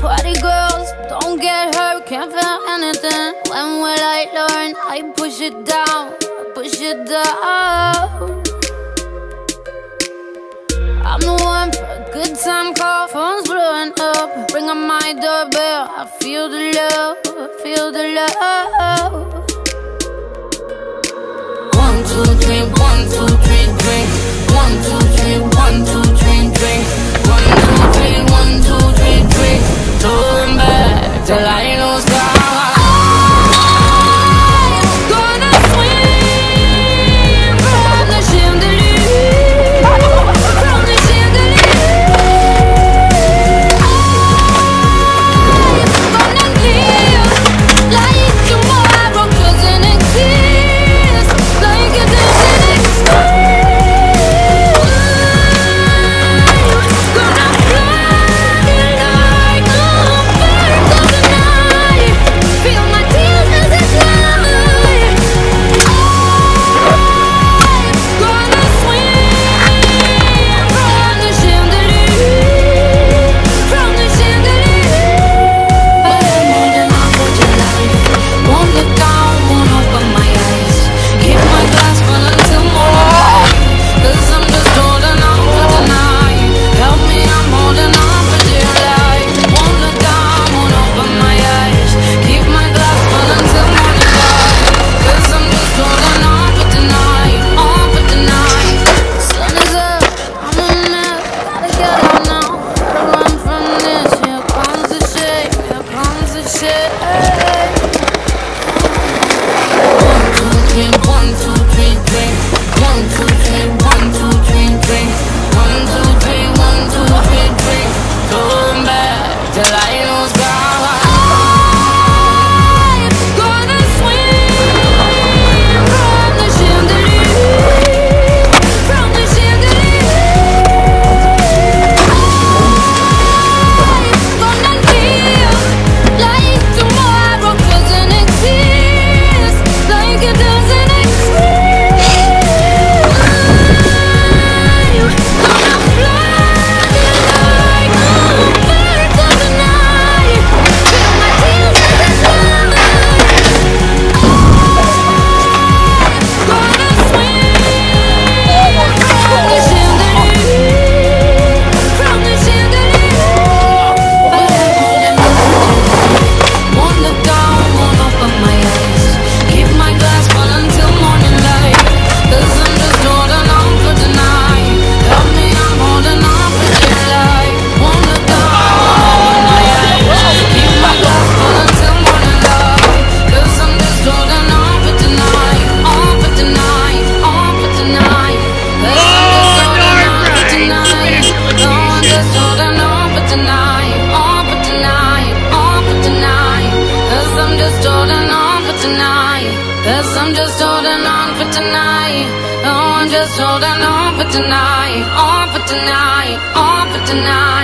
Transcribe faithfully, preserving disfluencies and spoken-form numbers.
Party girls, don't get hurt, can't feel anything. When will I learn? I push it down, I push it down. I'm the one for a good time call, phone's blowing up. Bring on my doorbell, I feel the love, I feel the love. One, two, three, one, two, three, drink. One, two, three, one, two, three, drink. One, two, three, one, two, three, drink. Turn back till I lose God. Cause I'm just holding on for tonight. Oh, I'm just holding on for tonight. On for tonight. On for tonight.